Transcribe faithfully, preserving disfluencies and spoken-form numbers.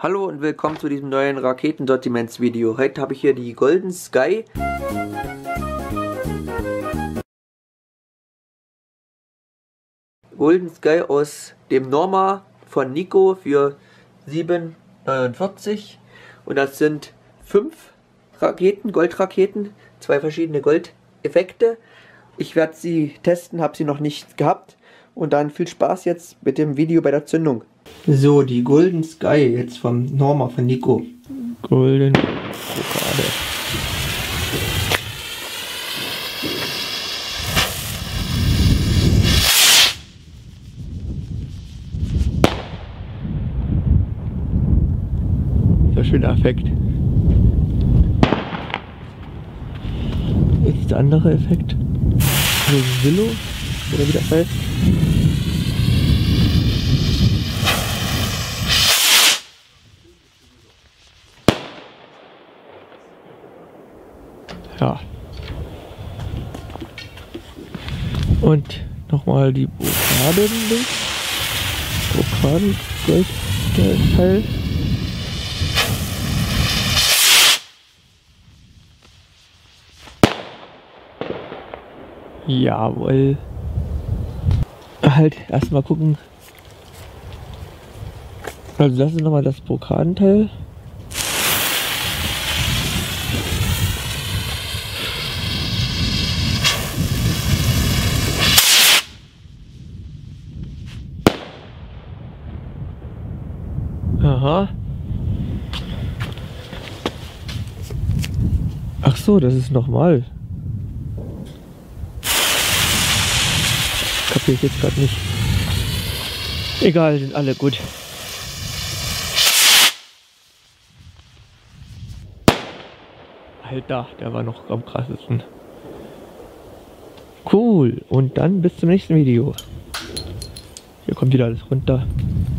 Hallo und willkommen zu diesem neuen Raketensortiments-Video. Heute habe ich hier die Golden Sky. Golden Sky aus dem Norma von Nico für sieben neunundvierzig. Und das sind fünf Raketen, Goldraketen, zwei verschiedene Goldeffekte. Ich werde sie testen, habe sie noch nicht gehabt. Und dann viel Spaß jetzt mit dem Video bei der Zündung. So, die Golden Sky jetzt vom Norma von Nico. Golden Brokade. Sehr schöner Effekt. Jetzt der andere Effekt. So Willow, oder wie das heißt. Ja. Und nochmal die Brokade links. Brokaden Goldteil. Jawohl. Halt erstmal gucken. Also das ist nochmal das Brokadenteil. Aha. Ach so, das ist nochmal. Kapiere ich jetzt gerade nicht. Egal, sind alle gut. Alter, der war noch am krassesten. Cool. Und dann bis zum nächsten Video. Hier kommt wieder alles runter.